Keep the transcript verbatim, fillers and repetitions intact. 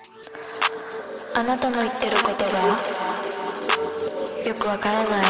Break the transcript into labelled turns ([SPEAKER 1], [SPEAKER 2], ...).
[SPEAKER 1] あなたの言ってることがよくわからない。